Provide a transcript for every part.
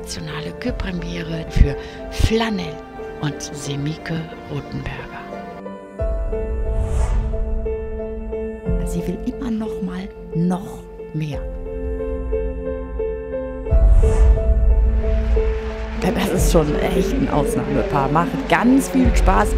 internationale Queue-Premiere für Flanell und Semike Rothenberger. Sie will immer noch mal noch mehr. Das ist schon echt ein Ausnahmepaar. Macht ganz viel Spaß.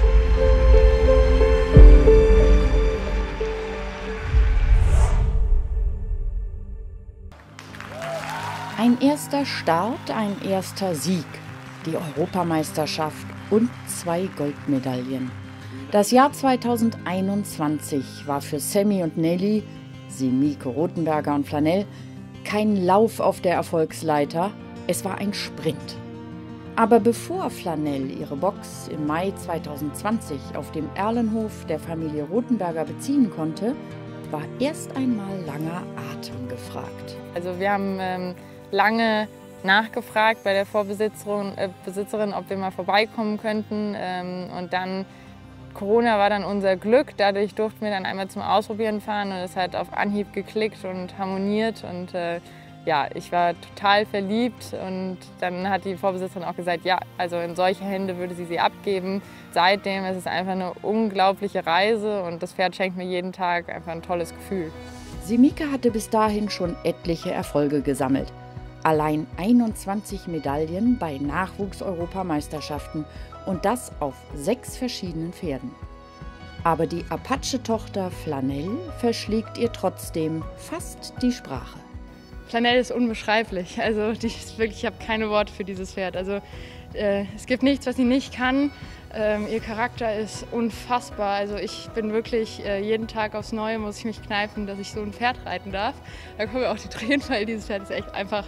Ein erster Start, ein erster Sieg, die Europameisterschaft und 2 Goldmedaillen. Das Jahr 2021 war für Semmi und Nelly, Semike Rothenberger und Flanell, kein Lauf auf der Erfolgsleiter, es war ein Sprint. Aber bevor Flanell ihre Box im Mai 2020 auf dem Erlenhof der Familie Rothenberger beziehen konnte, war erst einmal langer Atem gefragt. Also wir haben lange nachgefragt bei der Vorbesitzerin, ob wir mal vorbeikommen könnten. Und dann, Corona war dann unser Glück. Dadurch durften wir dann einmal zum Ausprobieren fahren und es hat auf Anhieb geklickt und harmoniert. Und ja, ich war total verliebt. Und dann hat die Vorbesitzerin auch gesagt, ja, also in solche Hände würde sie abgeben. Seitdem ist es einfach eine unglaubliche Reise und das Pferd schenkt mir jeden Tag einfach ein tolles Gefühl. Semike hatte bis dahin schon etliche Erfolge gesammelt. Allein 21 Medaillen bei Nachwuchs-Europameisterschaften und das auf 6 verschiedenen Pferden. Aber die Apache-Tochter Flanell verschlägt ihr trotzdem fast die Sprache. Flanell ist unbeschreiblich. Also ich habe keine Worte für dieses Pferd. Also es gibt nichts, was sie nicht kann. Ihr Charakter ist unfassbar. Also ich bin wirklich jeden Tag aufs Neue muss ich mich kneifen, dass ich so ein Pferd reiten darf. Da kommen mir auch die Tränen, weil dieses Pferd ist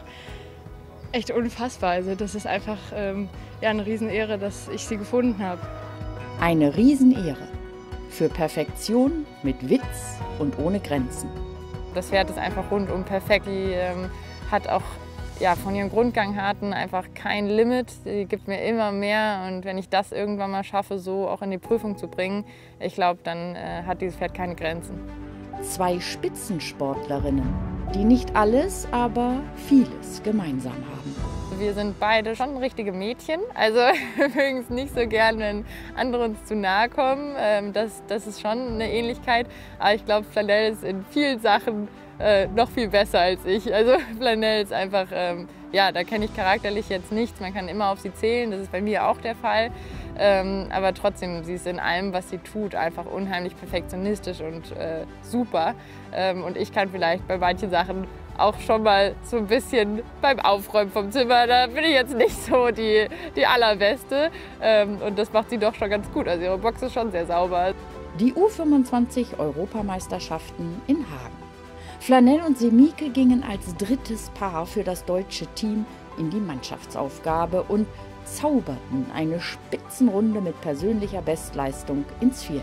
echt unfassbar. Also das ist einfach ja, eine Riesenehre, dass ich sie gefunden habe. Eine Riesenehre. Für Perfektion mit Witz und ohne Grenzen. Das Pferd ist einfach rundum perfekt. Die hat auch ja, von ihren Grundgangarten einfach kein Limit. Sie gibt mir immer mehr und wenn ich das irgendwann mal schaffe, so auch in die Prüfung zu bringen, ich glaube, dann hat dieses Pferd keine Grenzen. 2 Spitzensportlerinnen, die nicht alles, aber vieles gemeinsam haben. Wir sind beide schon richtige Mädchen, also wir mögen es nicht so gern, wenn andere uns zu nahe kommen. Das ist schon eine Ähnlichkeit, aber ich glaube, Flanell ist in vielen Sachen noch viel besser als ich. Also Flanell ist einfach, ja, da kenne ich charakterlich jetzt nichts. Man kann immer auf sie zählen, das ist bei mir auch der Fall. Aber trotzdem, sie ist in allem, was sie tut, einfach unheimlich perfektionistisch und super. Und ich kann vielleicht bei manchen Sachen auch schon mal so ein bisschen beim Aufräumen vom Zimmer, da bin ich jetzt nicht so die allerbeste. Und das macht sie doch schon ganz gut. Also ihre Box ist schon sehr sauber. Die U25-Europameisterschaften in Hagen. Flanell und Semike gingen als drittes Paar für das deutsche Team in die Mannschaftsaufgabe und zauberten eine Spitzenrunde mit persönlicher Bestleistung ins Viereck.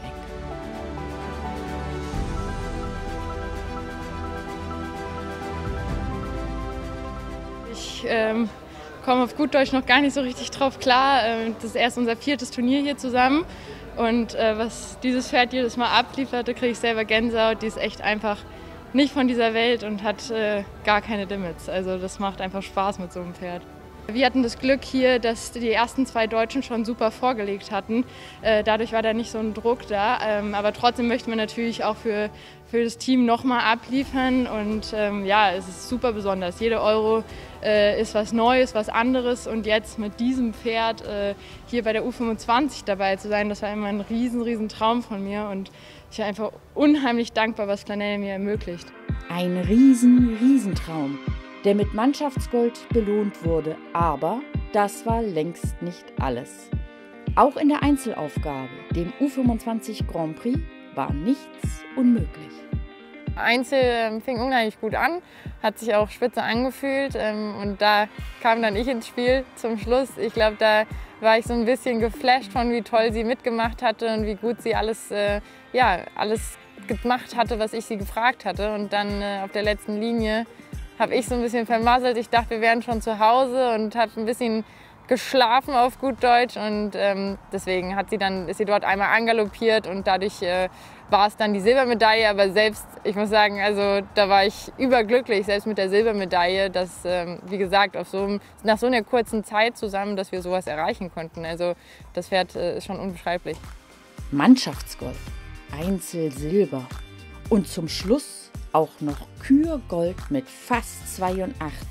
Ich komme auf gut Deutsch noch gar nicht so richtig drauf klar. Das ist erst unser 4. Turnier hier zusammen. Und was dieses Pferd jedes Mal abliefert, da kriege ich selber Gänsehaut. Die ist echt einfach nicht von dieser Welt und hat gar keine Limits. Also das macht einfach Spaß mit so einem Pferd. Wir hatten das Glück hier, dass die ersten 2 Deutschen schon super vorgelegt hatten. Dadurch war da nicht so ein Druck da. Aber trotzdem möchte man natürlich auch für das Team nochmal abliefern. Und ja, es ist super besonders. Jeder Euro ist was Neues, was anderes. Und jetzt mit diesem Pferd hier bei der U25 dabei zu sein, das war immer ein riesen Traum von mir. Und ich bin einfach unheimlich dankbar, was Flanell mir ermöglicht. Ein Riesentraum, der mit Mannschaftsgold belohnt wurde. Aber das war längst nicht alles. Auch in der Einzelaufgabe, dem U25 Grand Prix, war nichts unmöglich. Einzel fing unheimlich gut an, hat sich auch spitze angefühlt und da kam dann ich ins Spiel zum Schluss. Ich glaube, da war ich so ein bisschen geflasht von, wie toll sie mitgemacht hatte und wie gut sie alles gemacht hatte, was ich sie gefragt hatte. Und dann auf der letzten Linie habe ich so ein bisschen vermasselt. Ich dachte, wir wären schon zu Hause und habe ein bisschen geschlafen auf gut Deutsch und deswegen ist sie dort einmal angaloppiert und dadurch war es dann die Silbermedaille. Aber selbst, ich muss sagen, also da war ich überglücklich, selbst mit der Silbermedaille, dass, wie gesagt, nach so einer kurzen Zeit zusammen, dass wir sowas erreichen konnten. Also das Pferd ist schon unbeschreiblich. Mannschaftsgold, Einzelsilber und zum Schluss auch noch Kürgold mit fast 82%.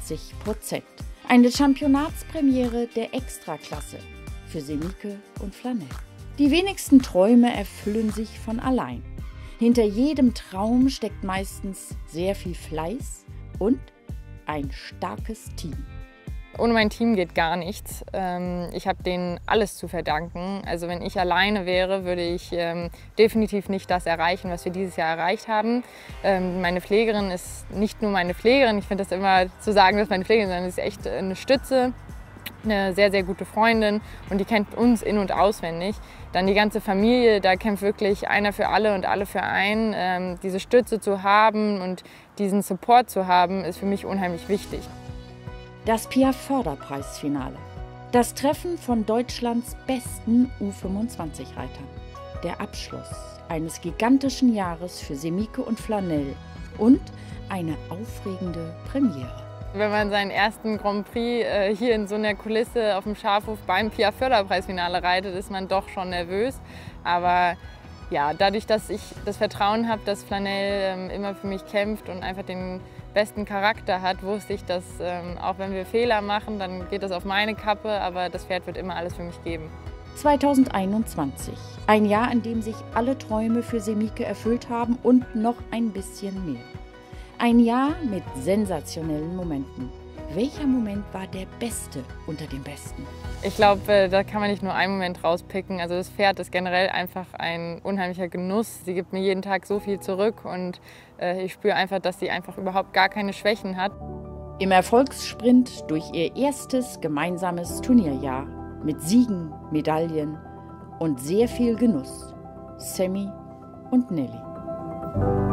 Eine Championatspremiere der Extraklasse für Semike und Flanell. Die wenigsten Träume erfüllen sich von allein. Hinter jedem Traum steckt meistens sehr viel Fleiß und ein starkes Team. Ohne mein Team geht gar nichts. Ich habe denen alles zu verdanken. Also wenn ich alleine wäre, würde ich definitiv nicht das erreichen, was wir dieses Jahr erreicht haben. Meine Pflegerin ist nicht nur meine Pflegerin, ich finde das immer zu sagen, dass meine Pflegerin ist, sondern sie ist echt eine Stütze, eine sehr, sehr gute Freundin und die kennt uns in- und auswendig. Dann die ganze Familie, da kämpft wirklich einer für alle und alle für einen. Diese Stütze zu haben und diesen Support zu haben, ist für mich unheimlich wichtig. Das Piaf-Förderpreisfinale. Das Treffen von Deutschlands besten U25-Reitern. Der Abschluss eines gigantischen Jahres für Semike und Flanell und eine aufregende Premiere. Wenn man seinen ersten Grand Prix hier in so einer Kulisse auf dem Schafhof beim Piaf-Förderpreisfinale reitet, ist man doch schon nervös. Aber ja, dadurch, dass ich das Vertrauen habe, dass Flanell immer für mich kämpft und einfach den besten Charakter hat, wusste ich, dass auch wenn wir Fehler machen, dann geht das auf meine Kappe, aber das Pferd wird immer alles für mich geben. 2021, ein Jahr, in dem sich alle Träume für Semike erfüllt haben und noch ein bisschen mehr. Ein Jahr mit sensationellen Momenten. Welcher Moment war der beste unter den besten? Ich glaube, da kann man nicht nur einen Moment rauspicken. Also das Pferd ist generell einfach ein unheimlicher Genuss. Sie gibt mir jeden Tag so viel zurück und ich spüre einfach, dass sie einfach überhaupt gar keine Schwächen hat. Im Erfolgssprint durch ihr erstes gemeinsames Turnierjahr mit Siegen, Medaillen und sehr viel Genuss. Sammy und Nelly.